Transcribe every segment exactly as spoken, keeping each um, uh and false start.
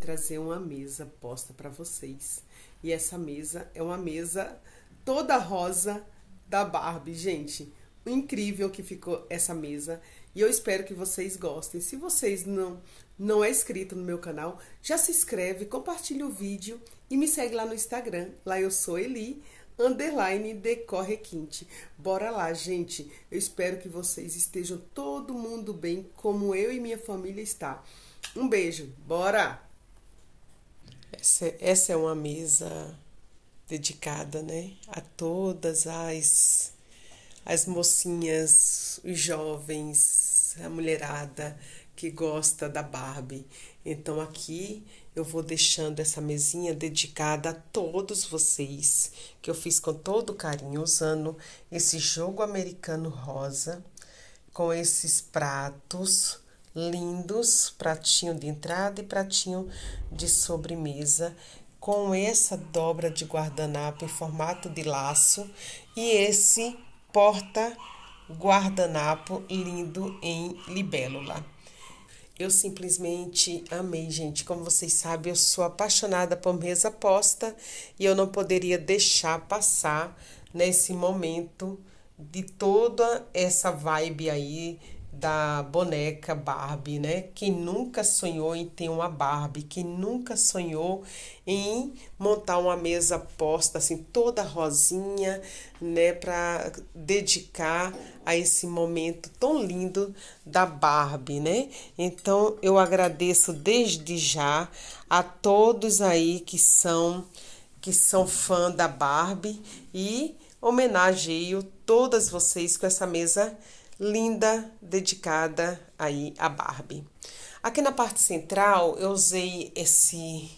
trazer uma mesa posta para vocês. E essa mesa é uma mesa toda rosa da Barbie, gente. Incrível que ficou essa mesa. E eu espero que vocês gostem. Se vocês não, não é inscrito no meu canal, já se inscreve, compartilha o vídeo e me segue lá no Instagram. Lá eu sou Eli, underline Decor Requinte. Bora lá, gente. Eu espero que vocês estejam todo mundo bem, como eu e minha família está. Um beijo. Bora! Essa, essa é uma mesa dedicada, né, a todas as, as mocinhas, os jovens, a mulherada que gosta da Barbie. Então aqui eu vou deixando essa mesinha dedicada a todos vocês, que eu fiz com todo carinho, usando esse jogo americano rosa, com esses pratos lindos, pratinho de entrada e pratinho de sobremesa, com essa dobra de guardanapo em formato de laço e esse porta guardanapo lindo em libélula. Eu simplesmente amei, gente. Como vocês sabem, eu sou apaixonada por mesa posta e eu não poderia deixar passar nesse momento de toda essa vibe aí da boneca Barbie, né? Quem nunca sonhou em ter uma Barbie, quem nunca sonhou em montar uma mesa posta assim toda rosinha, né, para dedicar a esse momento tão lindo da Barbie, né? Então eu agradeço desde já a todos aí que são que são fã da Barbie e homenageio todas vocês com essa mesa linda, dedicada aí a Barbie. Aqui na parte central eu usei esse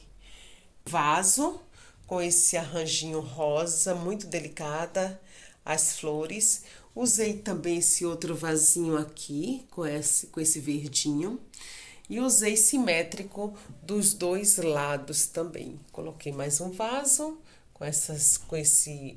vaso com esse arranjinho rosa, muito delicada, as flores. Usei também esse outro vasinho aqui, com esse, com esse verdinho. E usei simétrico dos dois lados também. Coloquei mais um vaso com, essas, com esse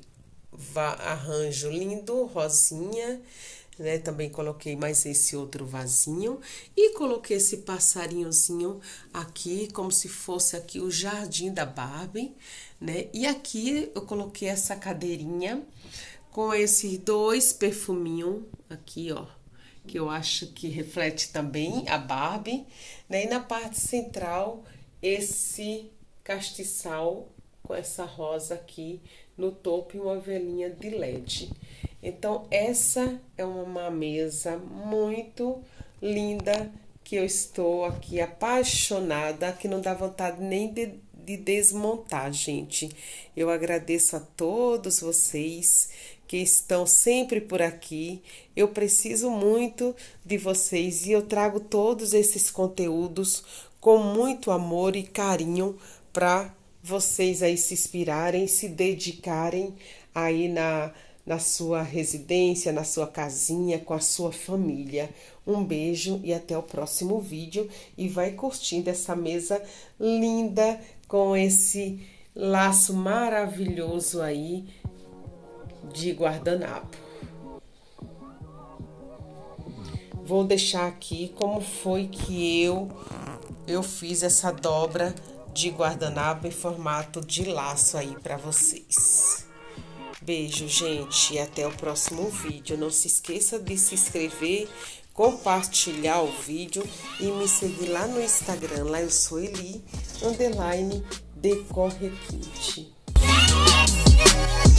arranjo lindo, rosinha. Né, também coloquei mais esse outro vasinho e coloquei esse passarinhozinho aqui, como se fosse aqui o jardim da Barbie, né? E aqui eu coloquei essa cadeirinha com esses dois perfuminhos aqui, ó, que eu acho que reflete também a Barbie, né? E na parte central, esse castiçal com essa rosa aqui no topo e uma velinha de L E D. Então, essa é uma mesa muito linda que eu estou aqui apaixonada, que não dá vontade nem de, de desmontar, gente. Eu agradeço a todos vocês que estão sempre por aqui. Eu preciso muito de vocês e eu trago todos esses conteúdos com muito amor e carinho para vocês aí se inspirarem, se dedicarem aí na na sua residência, na sua casinha, com a sua família. Um beijo e até o próximo vídeo. E vai curtindo essa mesa linda com esse laço maravilhoso aí de guardanapo. Vou deixar aqui como foi que eu, eu fiz essa dobra de guardanapo em formato de laço aí para vocês. Beijo, gente, e até o próximo vídeo. Não se esqueça de se inscrever, compartilhar o vídeo e me seguir lá no Instagram. Lá eu sou Eli, underline Decor Requinte.